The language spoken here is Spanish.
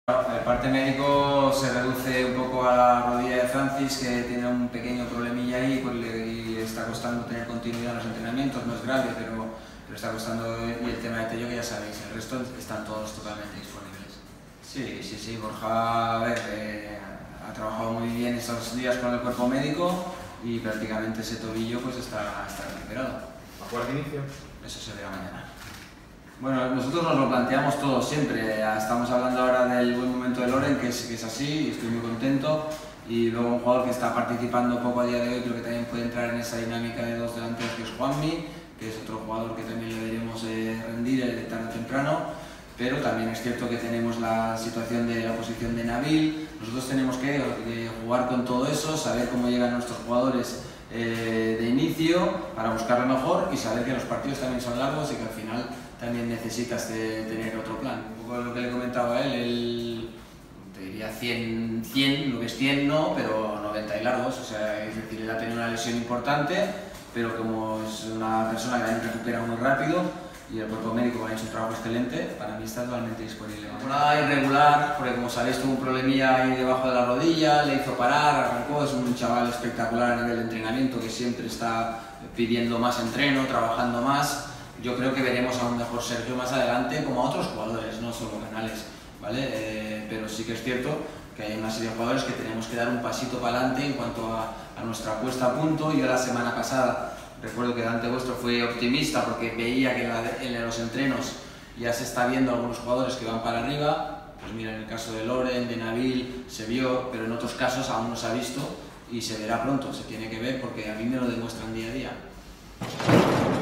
El parte médico se reduce un poco a la rodilla de Francis, que tiene un pequeño problemilla ahí y está costando tener continuidad en los entrenamientos. No es grave, pero está costando. Y el tema de Tello, que ya sabéis, el resto están todos totalmente disponibles. Sí, Borja, a ver, ha trabajado muy bien estos días con el cuerpo médico y prácticamente ese tobillo pues está recuperado. ¿Acuerdo de inicio? Eso se verá mañana. Bueno, nosotros nos lo planteamos todo siempre. Estamos hablando ahora del buen momento de Loren, que es así, y estoy muy contento. Y luego un jugador que está participando poco a día de hoy, creo que también puede entrar en esa dinámica de dos delanteros, que es Juanmi, que es otro jugador que también le veremos rendir tarde o temprano. Pero también es cierto que tenemos la situación de la posición de Nabil. Nosotros tenemos que jugar con todo eso, saber cómo llegan nuestros jugadores de inicio para buscar lo mejor y saber que los partidos también son largos y que al final también necesitas tener otro plan. Un poco lo que le comentaba a él te diría 100, lo que es 100 no, pero 90 y largos. O sea, es decir, él ha tenido una lesión importante, pero como es una persona que también recupera muy rápido y el cuerpo médico ha hecho un trabajo excelente, para mí está totalmente disponible. Temporada irregular, porque como sabéis tuvo un problemilla ahí debajo de la rodilla, le hizo parar, arrancó, es un chaval espectacular a nivel de entrenamiento que siempre está pidiendo más entreno, trabajando más. Yo creo que veremos a un mejor Sergio más adelante, como a otros jugadores, no solo Canales, ¿vale? Pero sí que es cierto que hay una serie de jugadores que tenemos que dar un pasito para adelante en cuanto a nuestra puesta a punto. Yo la semana pasada recuerdo que delante vuestro fue optimista porque veía que en los entrenos ya se está viendo algunos jugadores que van para arriba. Pues mira, en el caso de Loren, de Nabil, se vio, pero en otros casos aún no se ha visto y se verá pronto, se tiene que ver porque a mí me lo demuestran día a día.